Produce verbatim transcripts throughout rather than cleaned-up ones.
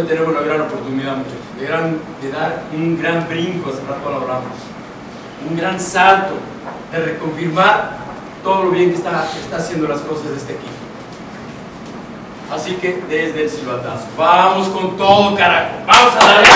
tenemos la gran oportunidad, muchachos, de, gran, de dar un gran brinco, hace rato lo hablamos, un gran salto, de reconfirmar todo lo bien que está, que está haciendo las cosas de este equipo. Así que desde el silbatazo, vamos con todo, carajo, vamos a darle.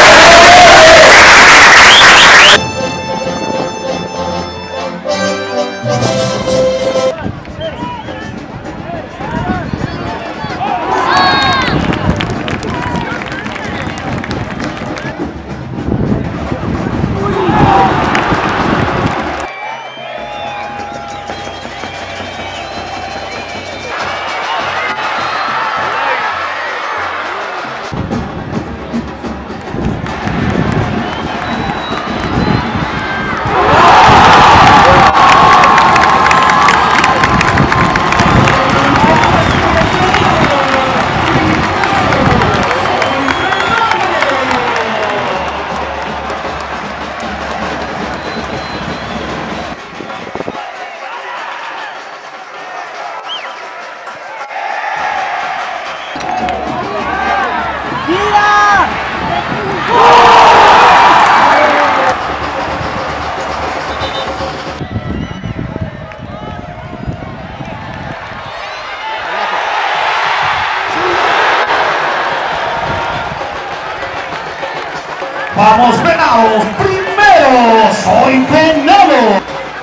¡Vamos, Venados! ¡Primero! ¡Soy Venado!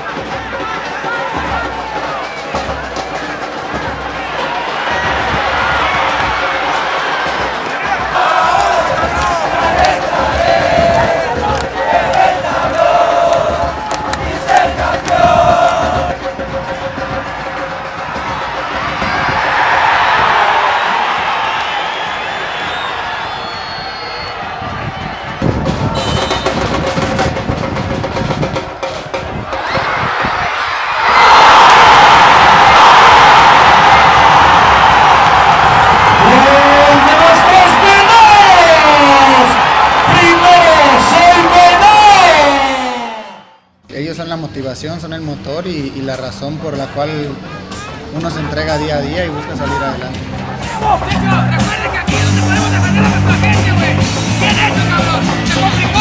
Ellos son la motivación, son el motor y, y la razón por la cual uno se entrega día a día y busca salir adelante. ¡Recuerden que aquí es donde podemos defender a nuestra gente, güey! ¡Bien hecho, cabrón!